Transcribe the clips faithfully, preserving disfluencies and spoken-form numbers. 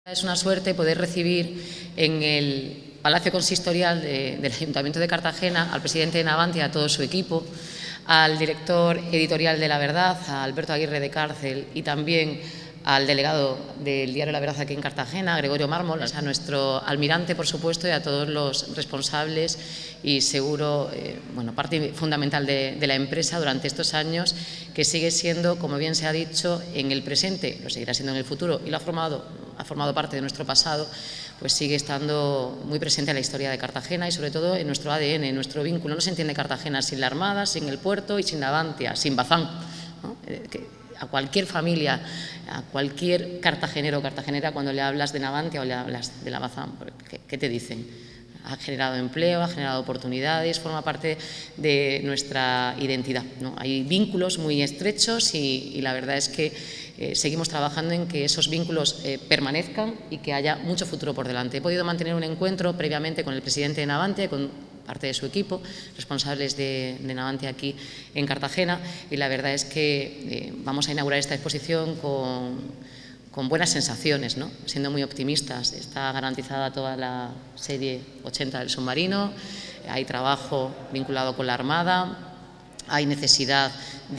Es una suerte poder recibir en el Palacio Consistorial de, del Ayuntamiento de Cartagena al presidente de Navantia, a todo su equipo, al director editorial de La Verdad, a Alberto Aguirre de Cárcel, y también al delegado del diario La Verdad aquí en Cartagena, Gregorio Mármol, a nuestro almirante, por supuesto, y a todos los responsables y seguro, eh, bueno, parte fundamental de, de la empresa durante estos años, que sigue siendo, como bien se ha dicho, en el presente, lo seguirá siendo en el futuro y lo ha formado, ha formado parte de nuestro pasado, pues sigue estando muy presente en la historia de Cartagena y sobre todo en nuestro A D N, en nuestro vínculo. No se entiende Cartagena sin la Armada, sin el puerto y sin Navantia, sin Bazán, ¿no? Eh, que, a cualquier familia, a cualquier cartagenero o cartagenera, cuando le hablas de Navantia o le hablas de la Bazán, ¿qué, qué te dicen? Ha generado empleo, ha generado oportunidades, forma parte de nuestra identidad, ¿no? Hay vínculos muy estrechos y, y la verdad es que eh, seguimos trabajando en que esos vínculos eh, permanezcan y que haya mucho futuro por delante. He podido mantener un encuentro previamente con el presidente de Navantia, con parte de su equipo, responsables de, de Navantia aquí en Cartagena, y la verdad es que eh, vamos a inaugurar esta exposición con, con buenas sensaciones, ¿no? Siendo muy optimistas. Está garantizada toda la serie ochenta del submarino, hay trabajo vinculado con la Armada, hay necesidad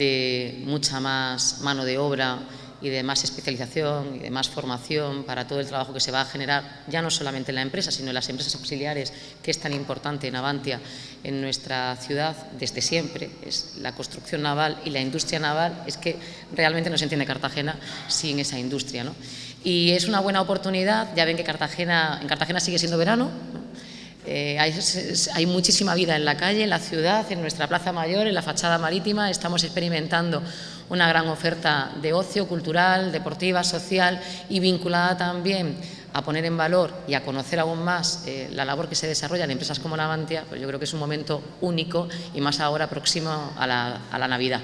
de mucha más mano de obra y de más especialización y de más formación para todo el trabajo que se va a generar, ya no solamente en la empresa, sino en las empresas auxiliares, que es tan importante en Navantia, en nuestra ciudad desde siempre. Es la construcción naval y la industria naval, es que realmente no se entiende Cartagena sin esa industria, ¿no? Y es una buena oportunidad. Ya ven que Cartagena, en Cartagena sigue siendo verano, ¿no? Eh, hay, hay muchísima vida en la calle, en la ciudad, en nuestra Plaza Mayor, en la fachada marítima. Estamos experimentando una gran oferta de ocio cultural, deportiva, social y vinculada también a poner en valor y a conocer aún más eh, la labor que se desarrolla en empresas como Navantia. Pues yo creo que es un momento único y más ahora próximo a la, a la Navidad.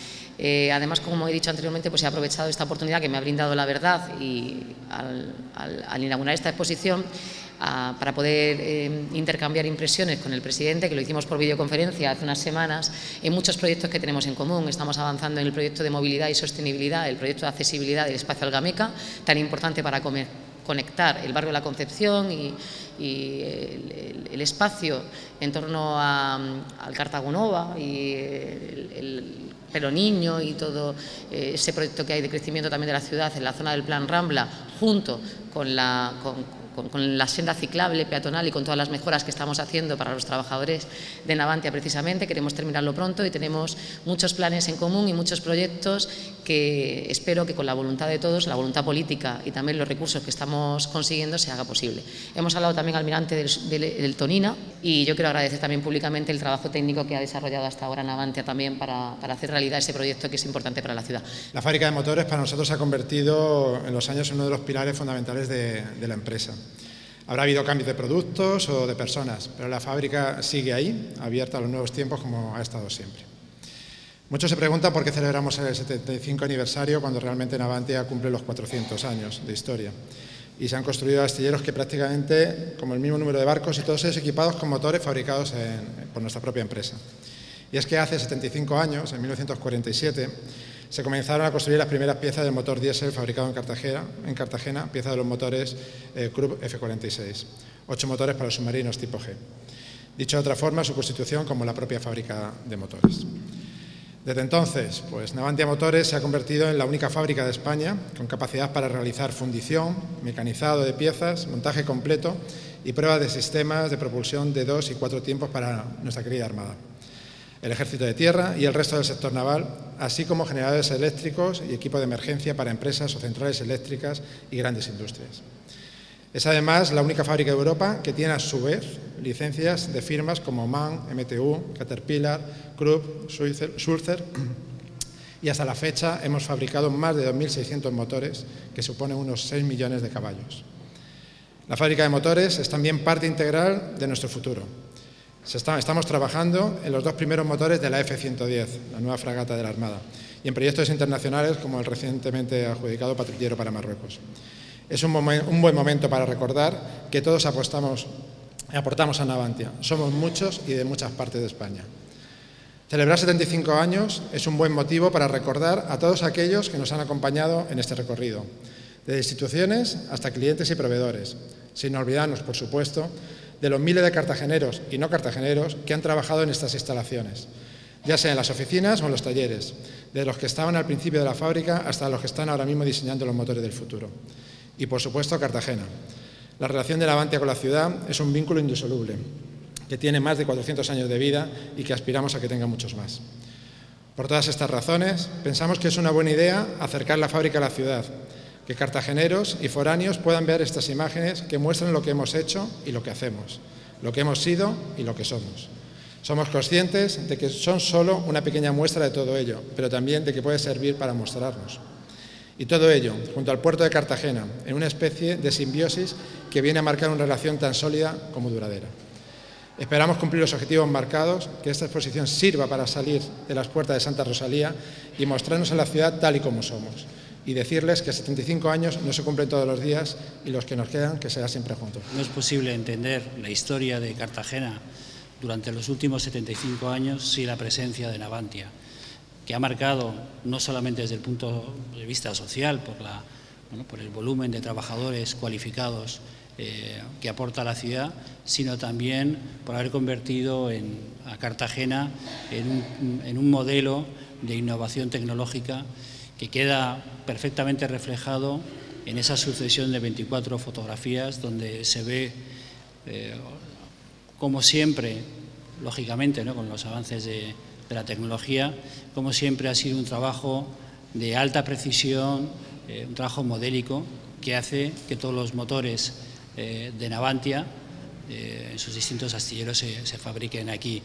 Eh, además, como he dicho anteriormente, pues he aprovechado esta oportunidad que me ha brindado La Verdad y al, al, al inaugurar esta exposición a, para poder eh, intercambiar impresiones con el presidente, que lo hicimos por videoconferencia hace unas semanas, en muchos proyectos que tenemos en común. Estamos avanzando en el proyecto de movilidad y sostenibilidad, el proyecto de accesibilidad del espacio Algameca, tan importante para comer, conectar el barrio de la Concepción y, y el, el, el espacio en torno a, al Cartagonova y el, el Pero Niño y todo eh, ese proyecto que hay de crecimiento también de la ciudad en la zona del Plan Rambla, junto con la, con, con, con la senda ciclable, peatonal y con todas las mejoras que estamos haciendo para los trabajadores de Navantia precisamente. Queremos terminarlo pronto y tenemos muchos planes en común y muchos proyectos que espero que con la voluntad de todos, la voluntad política y también los recursos que estamos consiguiendo se haga posible. Hemos hablado también al almirante del, del, del Tonina y yo quiero agradecer también públicamente el trabajo técnico que ha desarrollado hasta ahora Navantia también para, para hacer realidad ese proyecto que es importante para la ciudad. La fábrica de motores para nosotros se ha convertido en los años en uno de los pilares fundamentales de, de la empresa. Habrá habido cambios de productos o de personas, pero la fábrica sigue ahí, abierta a los nuevos tiempos como ha estado siempre. Muchos se preguntan por qué celebramos el setenta y cinco aniversario cuando realmente Navantia cumple los cuatrocientos años de historia. Y se han construido astilleros que prácticamente, como el mismo número de barcos, y todos ellos equipados con motores fabricados en, por nuestra propia empresa. Y es que hace setenta y cinco años, en mil novecientos cuarenta y siete, se comenzaron a construir las primeras piezas del motor diésel fabricado en Cartagena, en Cartagena piezas de los motores eh, Krupp F cuarenta y seis, ocho motores para los submarinos tipo G. Dicho de otra forma, su constitución como la propia fábrica de motores. Desde entonces, pues Navantia Motores se ha convertido en la única fábrica de España con capacidad para realizar fundición, mecanizado de piezas, montaje completo y pruebas de sistemas de propulsión de dos y cuatro tiempos para nuestra querida Armada, el Ejército de Tierra y el resto del sector naval, así como generadores eléctricos y equipo de emergencia para empresas o centrales eléctricas y grandes industrias. Es además la única fábrica de Europa que tiene a su vez licencias de firmas como MAN, M T U, Caterpillar, Krupp, Sulzer, y hasta la fecha hemos fabricado más de dos mil seiscientos motores que suponen unos seis millones de caballos. La fábrica de motores es también parte integral de nuestro futuro. Se está, estamos trabajando en los dos primeros motores de la F ciento diez, la nueva fragata de la Armada, y en proyectos internacionales como el recientemente adjudicado patrullero para Marruecos. Es un, momen, un buen momento para recordar que todos apostamos, aportamos a Navantia. Somos muchos y de muchas partes de España. Celebrar setenta y cinco años es un buen motivo para recordar a todos aquellos que nos han acompañado en este recorrido, desde instituciones hasta clientes y proveedores, sin olvidarnos, por supuesto, de los miles de cartageneros y no cartageneros que han trabajado en estas instalaciones, ya sea en las oficinas o en los talleres, de los que estaban al principio de la fábrica hasta los que están ahora mismo diseñando los motores del futuro. Y, por supuesto, Cartagena. La relación de Navantia con la ciudad es un vínculo indisoluble, que tiene más de cuatrocientos años de vida y que aspiramos a que tenga muchos más. Por todas estas razones, pensamos que es una buena idea acercar la fábrica a la ciudad, que cartageneros y foráneos puedan ver estas imágenes que muestran lo que hemos hecho y lo que hacemos, lo que hemos sido y lo que somos. Somos conscientes de que son solo una pequeña muestra de todo ello, pero también de que puede servir para mostrarnos. Y todo ello, junto al puerto de Cartagena, en una especie de simbiosis que viene a marcar una relación tan sólida como duradera. Esperamos cumplir los objetivos marcados, que esta exposición sirva para salir de las puertas de Santa Rosalía y mostrarnos a la ciudad tal y como somos. Y decirles que setenta y cinco años no se cumplen todos los días y los que nos quedan que será siempre juntos. No es posible entender la historia de Cartagena durante los últimos setenta y cinco años sin la presencia de Navantia, que ha marcado no solamente desde el punto de vista social, por, la, bueno, por el volumen de trabajadores cualificados eh, que aporta a la ciudad, sino también por haber convertido en, a Cartagena en un, en un modelo de innovación tecnológica que queda perfectamente reflejado en esa sucesión de veinticuatro fotografías donde se ve, eh, como siempre, lógicamente, ¿no?, con los avances de, de la tecnología, como siempre ha sido un trabajo de alta precisión, eh, un trabajo modélico que hace que todos los motores eh, de Navantia eh, en sus distintos astilleros se, se fabriquen aquí.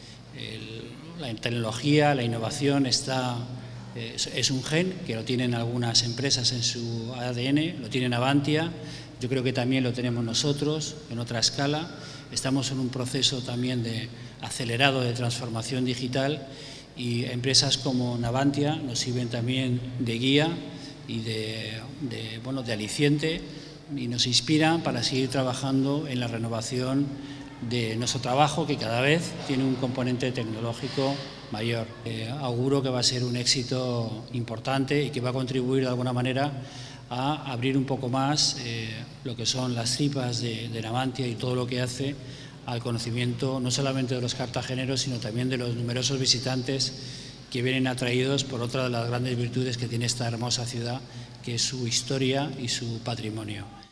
El, la tecnología, la innovación está... Es, es un gen que lo tienen algunas empresas en su A D N, lo tiene Navantia, yo creo que también lo tenemos nosotros en otra escala. Estamos en un proceso también de acelerado de transformación digital y empresas como Navantia nos sirven también de guía y de, de, bueno, de aliciente y nos inspiran para seguir trabajando en la renovación de nuestro trabajo, que cada vez tiene un componente tecnológico mayor. Eh, auguro que va a ser un éxito importante y que va a contribuir de alguna manera a abrir un poco más eh, lo que son las tripas de, de Navantia y todo lo que hace al conocimiento no solamente de los cartageneros, sino también de los numerosos visitantes que vienen atraídos por otra de las grandes virtudes que tiene esta hermosa ciudad, que es su historia y su patrimonio.